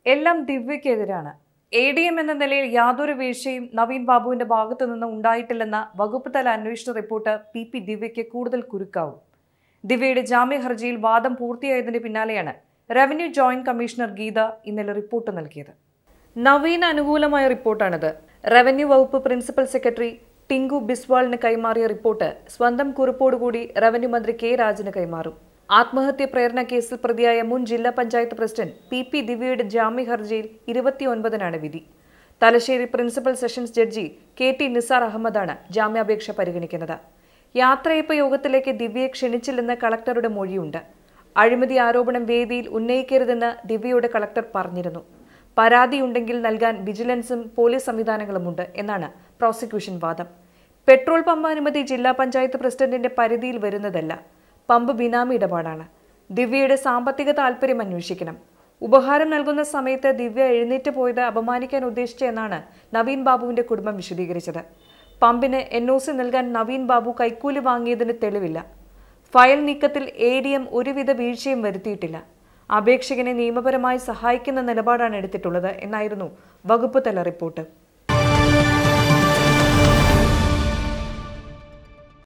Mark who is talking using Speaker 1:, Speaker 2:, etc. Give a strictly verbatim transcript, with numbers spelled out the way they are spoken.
Speaker 1: എല്ലാം ദിവ്യക്കെതിരാണ്. A D M എന്ന നിലയിൽ യാതൊരു വീഴ്ചയും നവീൻ ബാബുവിന്റെ ഭാഗത്തു നിന്ന് ഉണ്ടായിട്ടില്ലെന്ന വകുപ്പ് തല അന്വേഷണ റിപ്പോർട്ട് പി പി ദിവ്യയ്ക്ക് കൂടുതൽ കുരുക്കാവും. ദിവ്യയുടെ ജാമ്യ ഹർജിയിൽ വാദം പൂർത്തിയായതിന് പിന്നാലെയാണ് റവന്യൂ ജോയിന്റ് കമ്മീഷണർ ഗീത ഇന്നലെ റിപ്പോർട്ട് നൽകിയത്. നവീന് അനുകൂലമായ റിപ്പോർട്ടാണിത്. റവന്യൂ വകുപ്പ് പ്രിൻസിപ്പൽ സെക്രട്ടറി ടിങ്കു ബിസ്വാളിന് കൈമാറിയ റിപ്പോർട്ട് സ്വന്തം കുറിപ്പോടുകൂടി റവന്യൂ മന്ത്രി കെ രാജന് കൈമാറും. ആത്മഹത്യ പ്രേരണ കേസിൽ പ്രതിയായ മുൻ ജില്ലാ പഞ്ചായത്ത് പ്രസിഡന്റ് പി പി ദിവ്യയുടെ ജാമ്യ ഹർജിയിൽ ഇരുപത്തിയൊൻപതിനാണ് വിധി. Thalassery principal sessions judge K T Nisar അഹമ്മദാണ് ജാമ്യാപേക്ഷ പരിഗണിക്കുന്നത്. യാത്രയപ്പ് യോഗത്തിലേക്ക് ദിവ്യയെ ക്ഷണിച്ചില്ലെന്ന് കളക്ടറുടെ മൊഴിയുണ്ട്. അഴിമതി ആരോപണം വേദിയിൽ ഉന്നയിക്കരുതെന്ന് ദിവ്യയോട് കളക്ടർ പറഞ്ഞിരുന്നു. പരാതിയുണ്ടെങ്കിൽ നൽകാൻ വിജിലൻസും പോലീസ് സംവിധാനങ്ങളുമുണ്ട് എന്നാണ് പ്രോസിക്യൂഷൻ വാദം. പെട്രോൾ പമ്പ് അനുമതി ജില്ലാ പഞ്ചായത്ത് പ്രസിഡന്റിന്റെ പരിധിയിൽ വരുന്നതല്ല. പമ്പ് ബിനാമി ഇടപാടാണ്. ദിവ്യയുടെ സാമ്പത്തിക താൽപര്യം അന്വേഷിക്കണം. ഉപഹാരം നൽകുന്ന സമയത്ത് ദിവ്യ എഴുന്നേറ്റ് പോയത് അപമാനിക്കാൻ ഉദ്ദേശിച്ചെന്നാണ് നവീൻ ബാബുവിന്റെ കുടുംബം വിശദീകരിച്ചത്. പമ്പിന് എൻ ഒ സി നൽകാൻ നവീൻ ബാബു കൈക്കൂലി വാങ്ങിയതിന് തെളിവില്ല. ഫയൽ നീക്കത്തിൽ എ ഡി എം ഒരുവിധ വീഴ്ചയും വരുത്തിയിട്ടില്ല. അപേക്ഷകനെ നിയമപരമായി സഹായിക്കുന്ന നിലപാടാണ് എടുത്തിട്ടുള്ളത് എന്നായിരുന്നു വകുപ്പ് തല റിപ്പോർട്ട്.